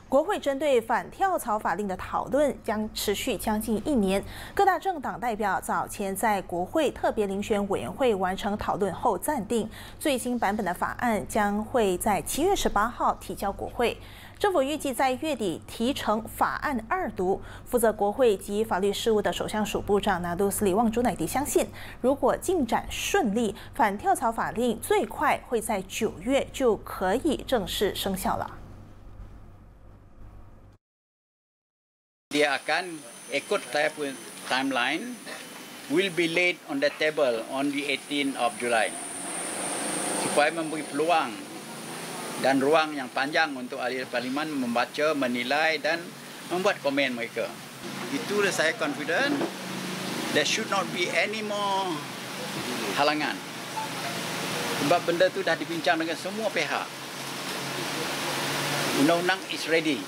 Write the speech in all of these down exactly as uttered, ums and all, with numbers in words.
国会针对反跳槽法令的讨论将持续将近一年。各大政党代表早前在国会特别遴选委员会完成讨论后暂定，最新版本的法案将会在七月十八号提交国会。政府预计在月底提呈法案二读。负责国会及法律事务的首相署部长拿督斯里旺朱乃迪相信，如果进展顺利，反跳槽法令最快会在九月就可以正式生效了。 Dia akan ikut timeline will be laid on the table on the eighteenth of July supaya memberi peluang dan ruang yang panjang untuk ahli parlimen membaca, menilai dan membuat komen mereka. Itulah saya confident there should not be any more halangan. Sebab benda tu dah dibincang dengan semua pihak. Undang-undang is ready.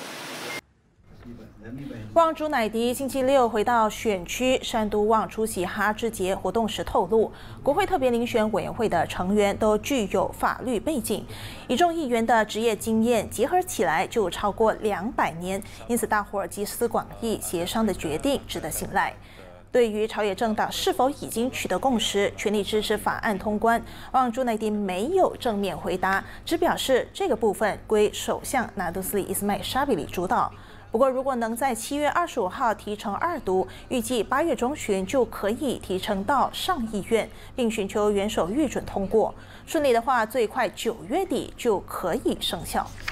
旺朱乃迪星期六回到选区山都旺出席哈之节活动时透露，国会特别遴选委员会的成员都具有法律背景，一众议员的职业经验结合起来就超过两百年，因此大伙儿集思广益协商的决定值得信赖。 对于朝野政党是否已经取得共识，全力支持法案通关，旺朱乃迪没有正面回答，只表示这个部分归首相拿督斯里伊斯迈沙比里主导。不过，如果能在七月二十五号提呈二读，预计八月中旬就可以提呈到上议院，并寻求元首预准通过。顺利的话，最快九月底就可以生效。